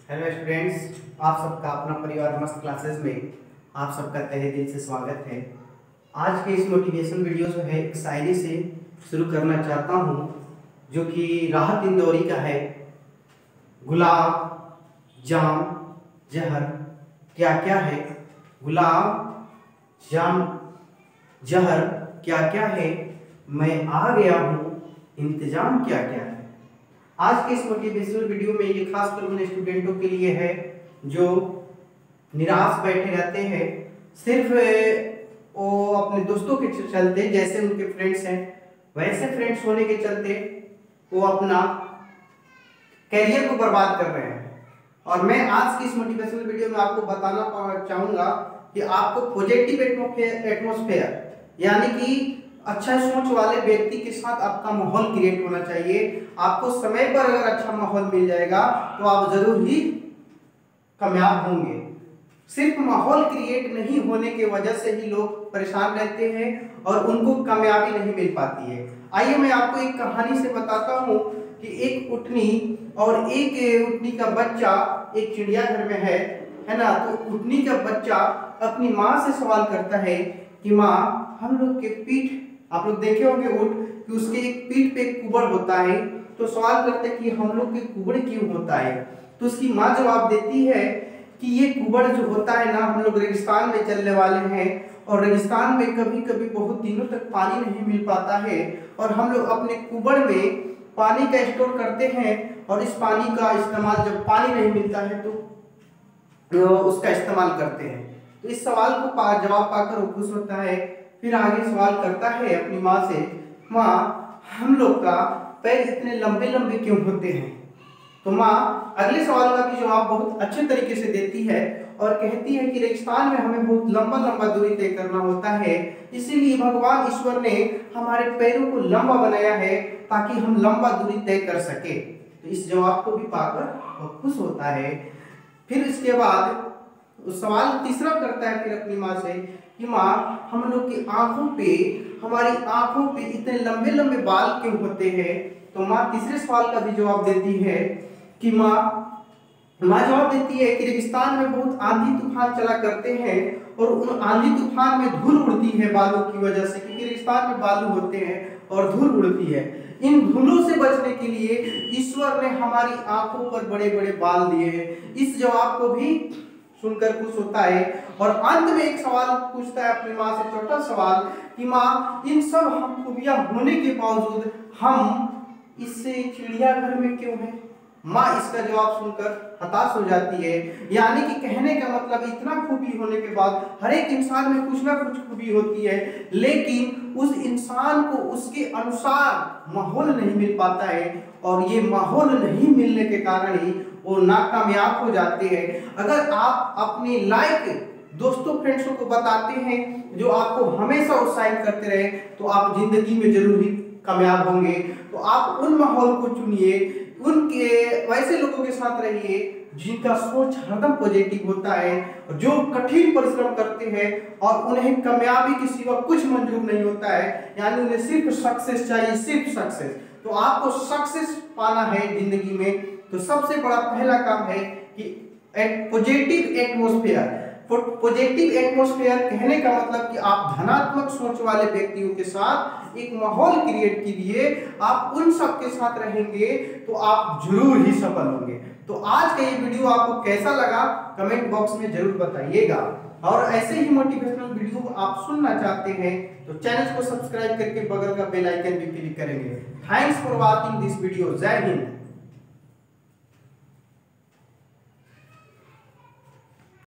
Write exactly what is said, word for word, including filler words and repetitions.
Hello students, आप सबका अपना परिवार मस्त क्लासेस में आप सबका तहे दिल से स्वागत है। आज के इस मोटिवेशन वीडियो जो है एक शायरी से शुरू करना चाहता हूँ, जो कि राहत इंदौरी का है। गुलाब जाम जहर क्या क्या है, गुलाब जाम जहर क्या क्या है, मैं आ गया हूँ इंतजाम क्या क्या है। आज के इस मोटिवेशनल वीडियो में ये खास कर उन स्टूडेंटों के लिए है जो निराश बैठे रहते हैं, सिर्फ वो अपने दोस्तों के चलते, जैसे उनके फ्रेंड्स हैं वैसे फ्रेंड्स होने के चलते वो अपना कैरियर को बर्बाद कर रहे हैं। और मैं आज की इस मोटिवेशनल वीडियो में आपको बताना चाहूँगा कि आपको पॉजिटिव एटमॉस्फेयर यानी कि अच्छा सोच वाले व्यक्ति के साथ आपका माहौल क्रिएट होना चाहिए। आपको समय पर अगर अच्छा माहौल मिल जाएगा तो आप जरूर ही कामयाब होंगे। सिर्फ माहौल क्रिएट नहीं होने की वजह से ही लोग परेशान रहते हैं और उनको कामयाबी नहीं मिल पाती है। आइए मैं आपको एक कहानी से बताता हूँ कि एक उटनी और एक उटनी का बच्चा एक चिड़ियाघर में है है ना। तो उटनी का बच्चा अपनी माँ से सवाल करता है कि माँ, हम लोग के पीठ, आप लोग देखे होंगे ऊँट कि उसके एक पीठ पे एक कुबड़ होता है, तो सवाल करते हैं कि हम लोग के कुबड़ क्यों होता है। तो उसकी माँ जवाब देती है कि ये कुबड़ जो होता है ना, हम लोग रेगिस्तान में चलने वाले हैं और रेगिस्तान में कभी कभी बहुत दिनों तक पानी नहीं मिल पाता है और हम लोग अपने कुबड़ में पानी का स्टोर करते हैं और इस पानी का इस्तेमाल जब पानी नहीं मिलता है तो उसका इस्तेमाल करते हैं। तो इस सवाल को पा, जवाब पाकर वो खुश होता है। फिर आगे सवाल करता है अपनी माँ से, माँ, हम लोग का पैर इतने लंबे लंबे क्यों होते हैं। तो माँ अगले सवाल का भी जवाब बहुत अच्छे तरीके से देती है और कहती है कि रेगिस्तान में हमें बहुत लंबा लंबा दूरी तय करना होता है, इसीलिए भगवान ईश्वर ने हमारे पैरों को लंबा बनाया है ताकि हम लंबा दूरी तय कर सके। तो इस जवाब को भी पाकर वो खुश होता है। फिर इसके बाद सवाल तीसरा करता है फिर अपनी माँ से कि माँ, हम लोग की आंखों पे, हमारी आंखों पे इतने लंबे लंबे बाल क्यों होते हैं। तो माँ तीसरे सवाल का भी जवाब देती है कि माँ माँ जवाब देती है कि रेगिस्तान में बहुत आंधी तूफान चला करते हैं और उन आंधी तूफान में धूल उड़ती है बालों की वजह से, क्योंकि रेगिस्तान में बालू होते हैं और धूल उड़ती है। इन धूलों से बचने के लिए ईश्वर ने हमारी आंखों पर बड़े बड़े बाल दिए हैं। इस जवाब को भी सुनकर खुश होता है और अंत में एक सवाल पूछता है अपनी माँ से, छोटा सवाल कि माँ, इन सब हम खूबियां होने के बावजूद हम इससे चिड़ियाघर में क्यों हैं। माँ इसका जवाब सुनकर हताश हो जाती है। यानी कि कहने का मतलब, इतना खूबी होने के बाद हर एक इंसान में कुछ ना कुछ खूबी होती है, लेकिन उस इंसान को उसके अनुसार माहौल नहीं मिल पाता है और ये माहौल नहीं मिलने के कारण ही वो नाकामयाब हो जाते हैं। अगर आप अपनी लाइक दोस्तों फ्रेंड्सों को बताते हैं जो आपको हमेशा उत्साहित करते रहे, तो आप जिंदगी में जरूर ही कामयाब होंगे। तो आप उन माहौल को चुनिए, उनके वैसे लोगों के साथ रहिए जिनका सोच हरदम पॉजिटिव होता है, जो कठिन परिश्रम करते हैं और उन्हें कामयाबी के सिवा कुछ मंजूर नहीं होता है, यानी उन्हें सिर्फ सक्सेस चाहिए, सिर्फ सक्सेस। तो आपको सक्सेस पाना है जिंदगी में, तो सबसे बड़ा पहला काम है कि पॉजिटिव एटमॉस्फेयर। पॉजिटिव एटमॉस्फेयर कहने का मतलब कि आप धनात्मक सोच वाले व्यक्तियों के साथ एक माहौल क्रिएट कीजिए। आप उन सब के साथ रहेंगे तो आप जरूर ही सफल होंगे। तो आज का ये वीडियो आपको कैसा लगा कमेंट बॉक्स में जरूर बताइएगा। और ऐसे ही मोटिवेशनल वीडियो आप सुनना चाहते हैं तो चैनल को सब्सक्राइब करके बगल का बेल आइकन भी क्लिक करेंगे। Thanks for watching this video. Jai Hind.